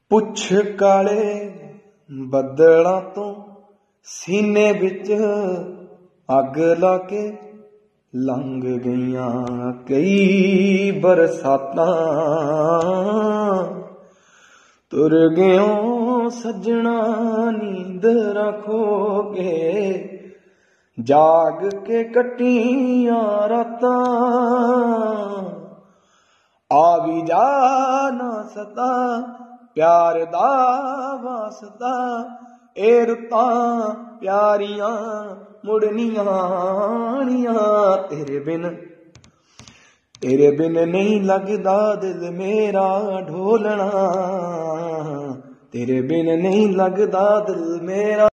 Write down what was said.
पुछ काले बदलां तो सीने विच अग लाके लंघ गईयां कई बरसातां तुर गयों सजना नींद रखो के जाग के कटियां रातां आ भी जा ना सता प्यार दा वास्ता ए रुतां प्यारियां मुड़नियां आनियां तेरे बिन नहीं लगदा दिल मेरा ढोलना तेरे बिन नहीं लगदा दिल मेरा।